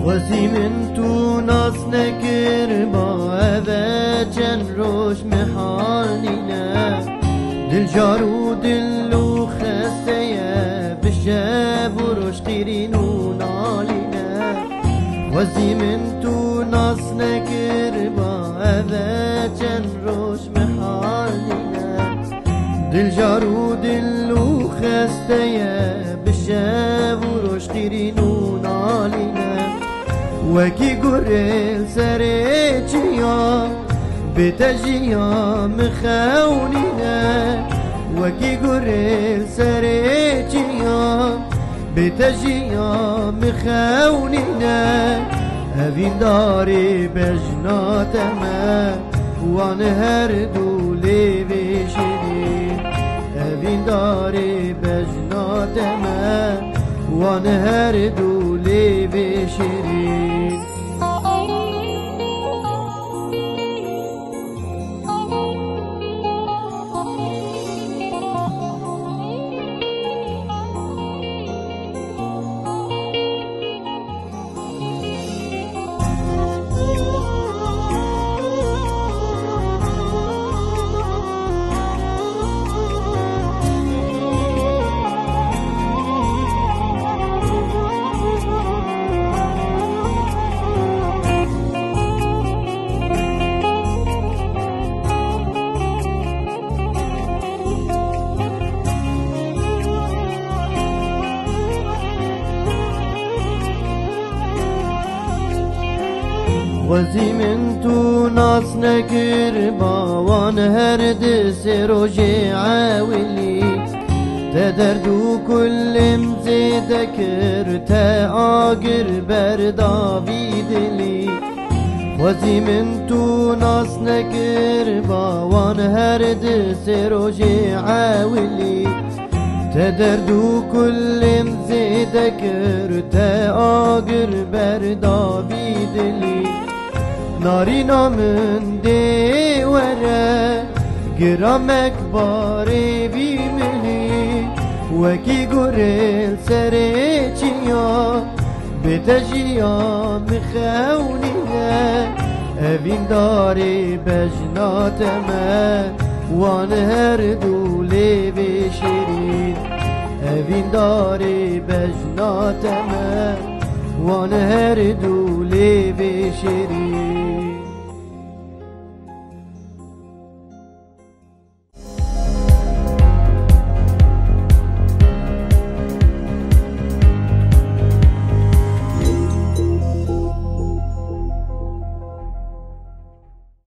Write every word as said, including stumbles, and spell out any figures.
وزی من تو ناس نکر با اوه چند روش محالینه دل جارو دلو خسته بشه بروش قیرین و نالینه وزی من تو ناس نکر با اوه چند روش محالینه دل جارو دلو خسته بشه بروش قیرین و نالینه وکی گریل سری چیا بتجیا مخونینه وکی گریل سری چیا بتجیا مخونینه اوین داری بجناتمه وان هر دولی بشیرین اوین داری بجناتمه وان هر دولی بشیرین وزی من تو ناس نکر باوان هر دس روجي عاولي تدردو كل مزيد كر تاقر بردا بيدلي وزی من تو ناس نکر باوان هر دس روجي عاولي تدردو كل مزيد كر تاقر بردا بيدلي نارینا من دی وره گرامک باری بیملی وکی گریل سری چیا بتجیا مخونینه اوین داری بجناتمه وان هر دولی بشیرین اوین داری بجناتمه وان هر دولی بشیرین